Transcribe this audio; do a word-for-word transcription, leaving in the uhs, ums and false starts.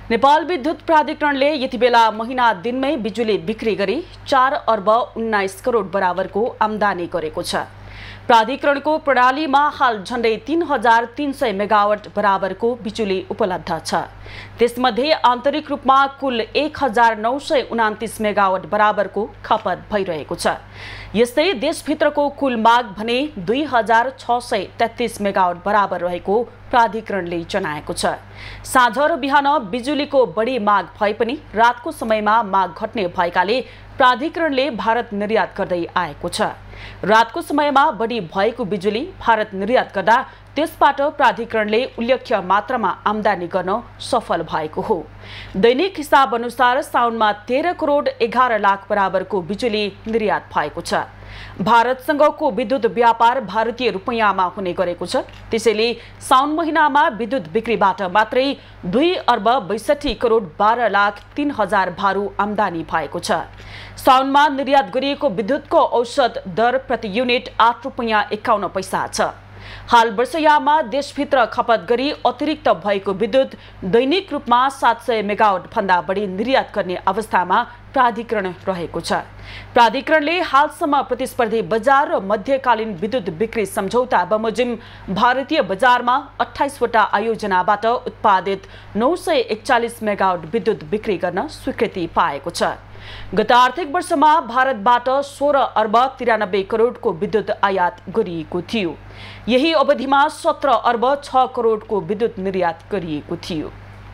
नेपाल विद्युत प्राधिकरणले यति बेला महिना दिनमै बिजुली बिक्री गरी चार अर्ब उन्नाइस करोड बराबरको आम्दानी गरेको छ। प्राधिकरणको प्रणालीमा हाल झण्डै तीन हजार तीन सय मेगावाट बराबरको बिजुली उपलब्ध छ। त्यसमध्ये आन्तरिक रूपमा कुल एक हजार नौ सय उनातिस मेगावाट बराबरको खपत भइरहेको छ। यस्तै देशभित्रको कुल माग भने दुई हजार छ सय तेत्तीस मेगावाट बराबर रहेको प्राधिकरणले जनाएको छ। साँझ र बिहान बिजुलीको बढी माग भए पनि रातको समयमा माग घट्ने भएकाले प्राधिकरणले भारत निर्यात गर्दै आएको छ। रातको समयमा बढी भएको बिजुली भारत निर्यात गर्दा त्यसबाट प्राधिकरणले उल्लेख्य मात्रामा आम्दानी गर्न सफल भएको हो। दैनिक हिसाब अनुसार साउनमा तेह्र करोड एघार लाख बराबरको बिजुली निर्यात भएको छ। भारतसँगको विद्युत व्यापार भारतीय रुपैयाँमा हुने गरेको छ। त्यसैले साउन महिनामा विद्युत बिक्रीबाट मात्रै दुई अर्ब बैसठी करोड बाह्र लाख तीन हजार भारु आम्दानी भएको छ। साउनमा निर्यात गरिएको विद्युतको औसत दर प्रति युनिट आठ रुपैयाँ एकाउन्न पैसा छ। हाल वर्षयामा देशभित्र खपत गरी अतिरिक्त भएको विद्युत दैनिक रूपमा सात सय मेगावाट भन्दा बढी निर्यात गर्ने अवस्थामा प्राधिकरण रहेको छ। प्राधिकरणले हालसम्म प्रतिस्पर्धी बजार र मध्यकालीन विद्युत बिक्री सम्झौता बमोजिम भारतीय बजारमा अठाइसवटा आयोजनाबाट उत्पादित नौ सय एकचालिस मेगावाट विद्युत बिक्री गर्न स्वीकृति पाएको छ। गत आर्थिक वर्षमा भारतबाट सोह्र अर्ब तिरानब्बे करोडको विद्युत आयात गरिएको थियो। यही अवधिमा सत्र अर्ब छ करोडको विद्युत निर्यात गरिएको थियो।